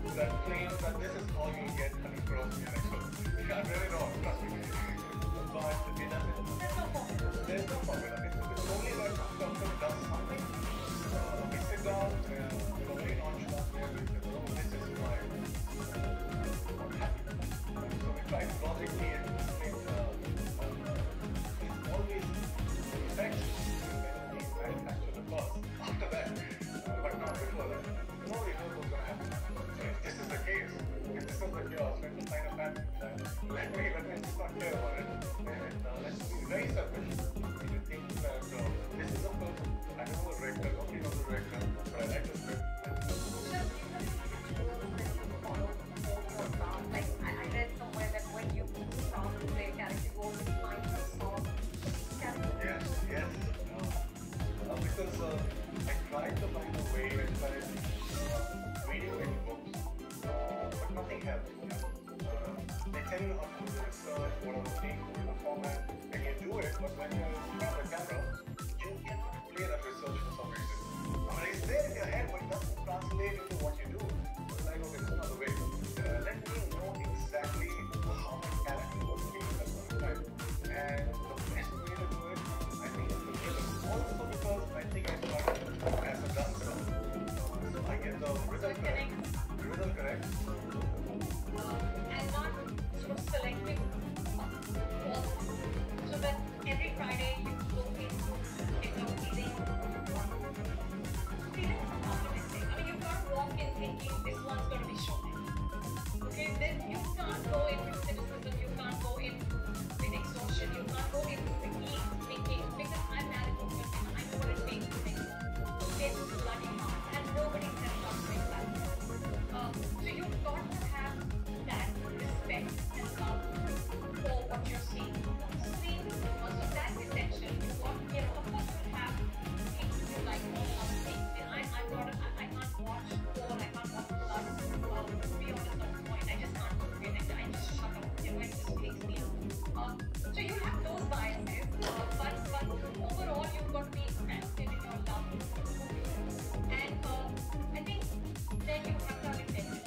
that claims that this is all you get coming across me. I'm really wrong, trust me. But it doesn't. There's no formula. It's only that doctor does something. We sit down, very nonchalant way, this is why I'm happy. So we try to logically explain it's always effects when we manufacture the cause. After that, but not before that. Nobody knows what's going to happen. So if this is the case, if this is the cure, let me sign a patent. Let me just not care about it. And let's be very selfish. You think that this is a person, I know the director, nobody knows the director, but I like the script. Like I read somewhere that when you start to play a character, you always find a song character. Yes. Because I tried to find a way, I tried reading many books, but nothing helped. They tell you how to do research, what are the things, the format, and you do it, but when you're in front of the camera, you cannot play that research for some reason. I mean, it's there in your head, but it doesn't translate into what you do. It's like, okay, this is another way. Let me know exactly how my character was feeling at one time. And the best way to do it, I think, is the rhythm. Also because I think I started as a dancer. So I get the rhythm correct. Rhythm correct. And not sort of selective. So that every Friday you go into feeling optimistic. I mean, you can't walk in thinking this one's going to be short. Okay, then you can't go into cynicism, you can't go in with exhaustion, you can't go into fatigue thinking, because I'm married to a person, I know what it takes to make it bloody hard, and nobody can help make that. So you've got to have that respect and love for what you're seeing. So that's essential. Of course you'll have things you like all other things. I can't watch porn, I can't watch blood. To be honest, at the point, I just can't do it. I just shut up. It just takes me out. So you have those biases, but overall you've got to be invested in your love for movies. And I think then you have to have integrity.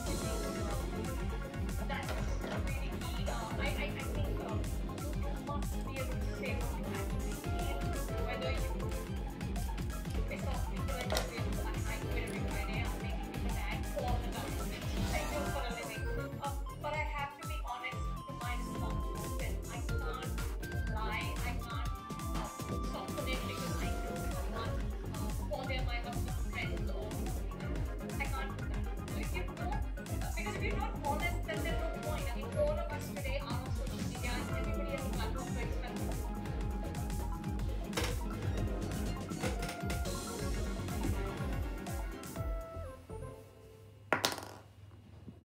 That's really key. I think you must be able to say what you actually feel, whether you piss off people and you say, I quit every Friday, I'm making people mad all the time. I do for a living. But I have to be honest to my responsibilities. I can't lie, I can't soften it because I know or they're my husband's friends or I can't do that. So if you don't, because if you're not honest